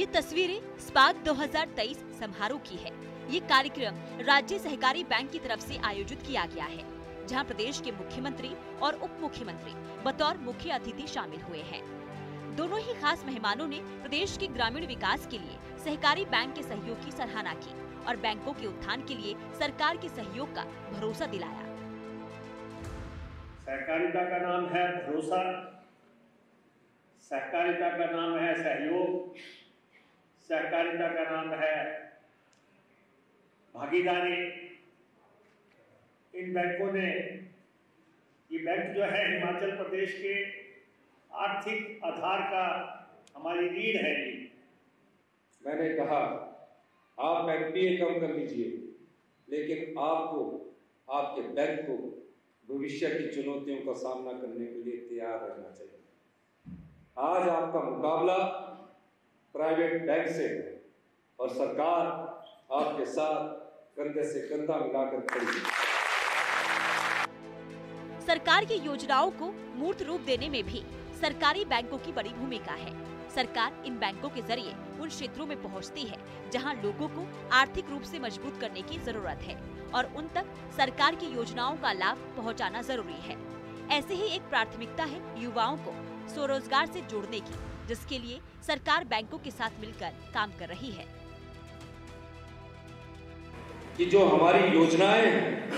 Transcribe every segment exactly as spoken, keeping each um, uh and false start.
ये तस्वीरें स्पार्क दो हज़ार तेईस समारोह की है। ये कार्यक्रम राज्य सहकारी बैंक की तरफ से आयोजित किया गया है, जहां प्रदेश के मुख्यमंत्री और उप मुख्यमंत्री बतौर मुख्य अतिथि शामिल हुए हैं। दोनों ही खास मेहमानों ने प्रदेश के ग्रामीण विकास के लिए सहकारी बैंक के सहयोग की सराहना की और बैंकों के उत्थान के लिए सरकार के सहयोग का भरोसा दिलाया। सहकारिता का नाम है भरोसा, सहकारिता का नाम है सहयोग, सहकारिता का नाम है भागीदारी। इन बैंकों ने, ये बैंक जो है हिमाचल प्रदेश के आर्थिक आधार का हमारी रीढ़ है। मैंने कहा आप एनपीए कम कर लीजिए, लेकिन आपको, आपके बैंक को भविष्य की चुनौतियों का सामना करने के लिए तैयार रहना चाहिए। आज आपका मुकाबला प्राइवेट बैंक से है और सरकार आपके साथ कंधे से कंधा मिलाकर खड़ी है। सरकार की योजनाओं को मूर्त रूप देने में भी सरकारी बैंकों की बड़ी भूमिका है। सरकार इन बैंकों के जरिए उन क्षेत्रों में पहुंचती है जहां लोगों को आर्थिक रूप से मजबूत करने की जरूरत है और उन तक सरकार की योजनाओं का लाभ पहुंचाना जरूरी है। ऐसे ही एक प्राथमिकता है युवाओं को स्वरोजगार से जोड़ने की, जिसके लिए सरकार बैंकों के साथ मिलकर काम कर रही है। कि जो हमारी योजनाएं हैं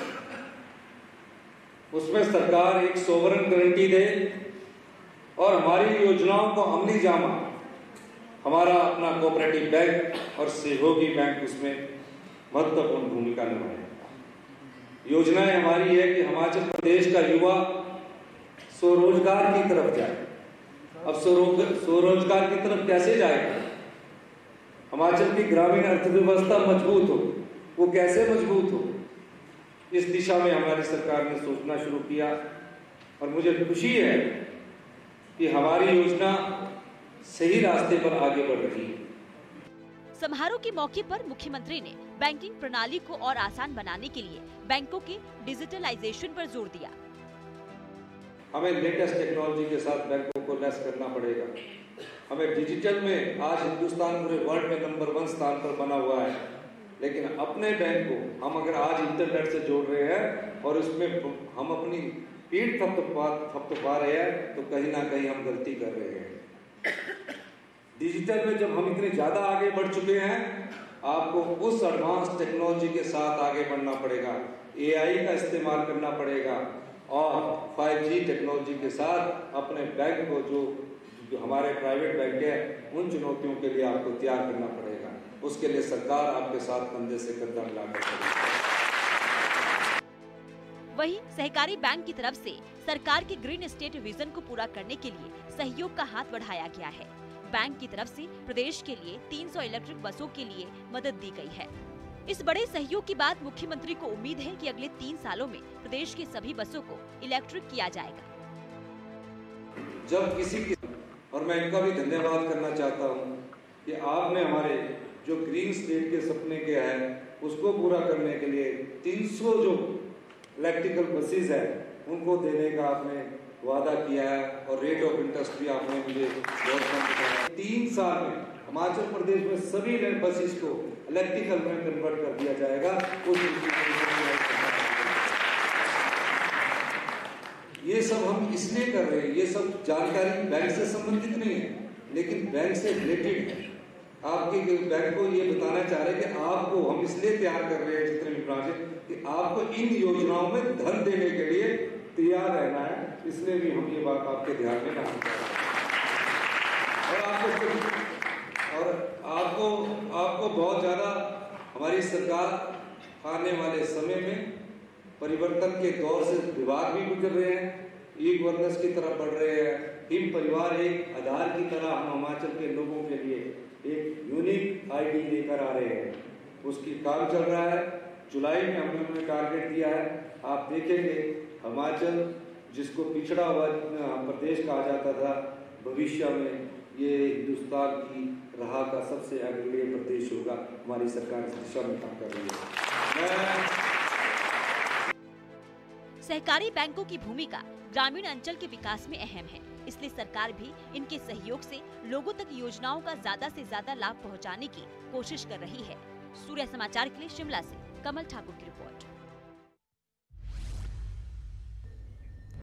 उसमें सरकार एक सोवरेन गारंटी दे और हमारी योजनाओं को अमली जामा हमारा अपना कोऑपरेटिव बैंक और सहयोगी बैंक उसमें महत्वपूर्ण भूमिका निभाए। योजनाएं हमारी है कि हिमाचल प्रदेश का युवा स्वरोजगार की तरफ जाए। अब स्वरोजगार की तरफ कैसे जाएगा? हिमाचल की ग्रामीण अर्थव्यवस्था मजबूत हो, वो कैसे मजबूत हो, इस दिशा में हमारी सरकार ने सोचना शुरू किया और मुझे खुशी है कि हमारी योजना सही रास्ते पर आगे बढ़ रही है। समारोह के मौके पर मुख्यमंत्री ने बैंकिंग प्रणाली को और आसान बनाने के लिए बैंकों के डिजिटलाइजेशन पर जोर दिया। हमें लेटेस्ट टेक्नोलॉजी के साथ बैंकों को लैस करना पड़ेगा। हमें डिजिटल में आज हिंदुस्तान पूरे वर्ल्ड में नंबर वन स्थान पर बना हुआ है, लेकिन अपने बैंक को हम अगर आज इंटरनेट से जोड़ रहे हैं और उसमें हम अपनी पीठ थपथपा थपथपा रहे हैं, तो कहीं ना कहीं हम गलती कर रहे हैं। डिजिटल में जब हम इतने ज्यादा आगे बढ़ चुके हैं, आपको उस एडवांस टेक्नोलॉजी के साथ आगे बढ़ना पड़ेगा, एआई का इस्तेमाल करना पड़ेगा और फाइव जी टेक्नोलॉजी के साथ अपने बैंक को, जो, जो हमारे प्राइवेट बैंक है, उन चुनौतियों के लिए आपको तैयार करना पड़ेगा। उसके लिए सरकार आपके साथ कंधे से कंधा मिलाकर चलेगी। वहीं सहकारी बैंक की तरफ से सरकार के ग्रीन स्टेट विजन को पूरा करने के लिए सहयोग का हाथ बढ़ाया गया है। बैंक की तरफ से प्रदेश के लिए तीन सौ इलेक्ट्रिक बसों के लिए मदद दी गई है। इस बड़े सहयोग के बाद मुख्यमंत्री को उम्मीद है कि अगले तीन सालों में प्रदेश की सभी बसों को इलेक्ट्रिक किया जाएगा। जब किसी की, और मैं इनका भी धन्यवाद करना चाहता हूँ कि आपने हमारे जो ग्रीन स्टेट के सपने के हैं उसको पूरा करने के लिए तीन सौ जो इलेक्ट्रिकल बसेस है उनको देने का आपने वादा किया है और रेट ऑफ इंटरेस्ट भी आपने मुझे बहुत कम बताया। तीन साल में हिमाचल प्रदेश में सभी बसेस को इलेक्ट्रिकल में कन्वर्ट कर दिया जाएगा। उस ये सब हम इसलिए कर रहे हैं, ये सब जानकारी बैंक से संबंधित नहीं है, लेकिन बैंक से रिलेटेड है। आपके बैंक को ये बताना चाह रहे हैं कि आपको हम इसलिए तैयार कर रहे हैं जितने भी ब्रांच है कि आपको इन योजनाओं में धन देने के लिए तैयार रहना है, इसलिए भी हम ये बात आपके ध्यान में रखना चाहते हैं। और आपको और आपको आपको बहुत ज्यादा हमारी सरकार आने वाले समय में परिवर्तन के दौर से विभाग भी गुजर रहे हैं, ई गवर्नेंस की तरफ बढ़ रहे हैं। हिम परिवार एक आधार की तरह हम हिमाचल के लोगों के लिए एक यूनिक आईडी लेकर आ रहे हैं, उसकी काम चल रहा है। जुलाई में हमने टारगेट दिया है। आप देखेंगे हिमाचल, जिसको पिछड़ा हुआ प्रदेश कहा जाता था, भविष्य में ये हिंदुस्तान की राह का सबसे अग्रणी प्रदेश होगा। हमारी सरकार इस दिशा में काम कर रही है। सहकारी बैंकों की भूमिका ग्रामीण अंचल के विकास में अहम है। इसलिए सरकार भी इनके सहयोग से लोगों तक योजनाओं का ज्यादा से ज्यादा लाभ पहुंचाने की कोशिश कर रही है। सूर्य समाचार के लिए शिमला से कमल ठाकुर की रिपोर्ट।